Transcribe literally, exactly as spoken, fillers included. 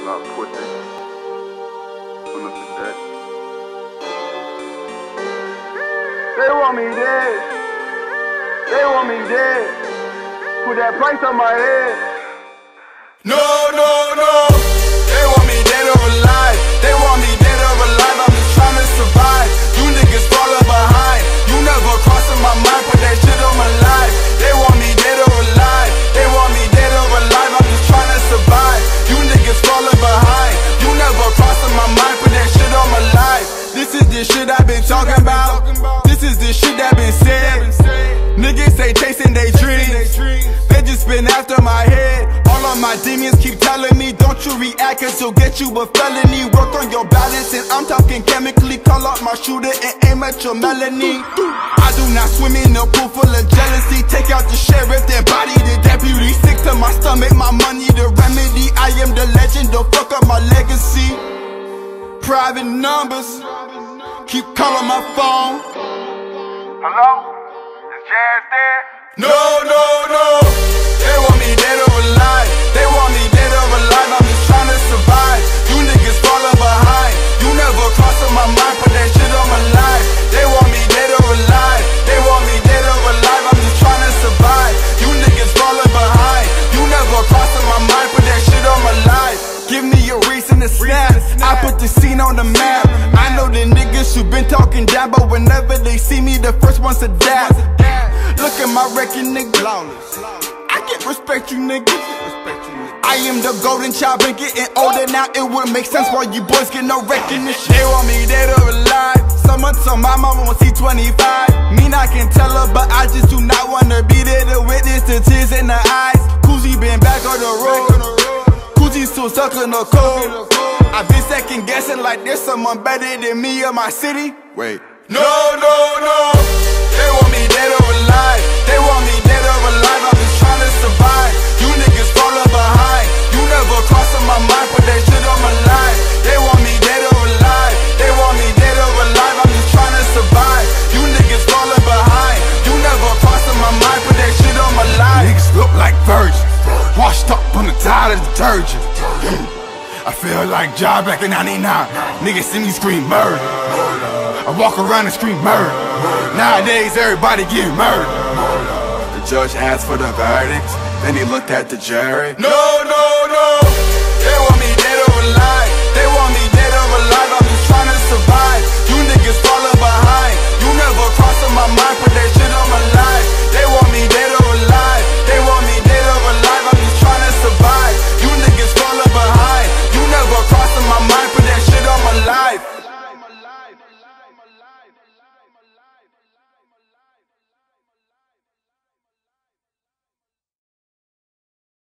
La pussy. Son of a bitch. They want me dead. They want me dead. Put that price on my head. No, no, no. They want me dead or alive. They want me dead or alive. I'm just trying to survive. You niggas falling behind. You never crossing my mind. Put that shit on my life. They want me dead or alive. They want me dead or alive. I'm just trying to survive. You niggas falling behind. You never crossing my mind. Put that shit on my life. This is the shit I've been talking about. This is the shit that been said. Niggas say chasing they dreams. They just been after my head. All of my demons keep telling me, don't you react, cause you'll get you a felony. Work on your balance, and I'm talking chemically. Call out my shooter and aim at your melanie. I do not swim in a pool full of jealousy. Take out the sheriff, then body the deputy. Sick to my stomach, my money the remedy. I am the legend, don't fuck up my legacy. Private numbers keep calling my phone. Hello? Is Jazz there? No, no, no. They want me dead or alive. They want me dead or alive. I'm just trying to survive. You niggas falling behind. You never crossing my mind. Put that shit on my life. They want me dead or alive. They want me dead or alive. I'm just trying to survive. You niggas falling behind. You never crossing my mind. Put that shit on my life. Give me a reason to snap. I put the scene on the map. I know the niggas who been talking down, but whenever they see me, the first ones to dab. Look at my record, nigga. I get respect you, nigga. I am the golden child, been getting older now. It wouldn't make sense why you boys get no recognition. They want me dead or alive. Someone told my mama won't see twenty-five. Mean I can tell her, but I just do not wanna be there to witness the tears in her eyes. Kuzi been back on the road. Kuzi still stuck in the cold. I've been second guessing like there's someone better than me in my city. Wait. No, no, no. They want me dead or alive. They want me dead or alive. I'm just trying to survive. You niggas falling behind. You never crossing my mind. Put that shit on my life. They want me dead or alive. They want me dead or alive. I'm just trying to survive. You niggas falling behind. You never crossing my mind. Put that shit on my life. Niggas look like virgins, washed up on the tide of detergent. I feel like Ja back in ninety-nine. Niggas see me scream murder. I walk around and scream murder. Nowadays everybody getting murdered. The judge asked for the verdict, then he looked at the jury. No, no, no. They want me dead or alive. They want me dead or alive. I'm just trying to survive. You niggas falling behind. You never crossing my mind. Put that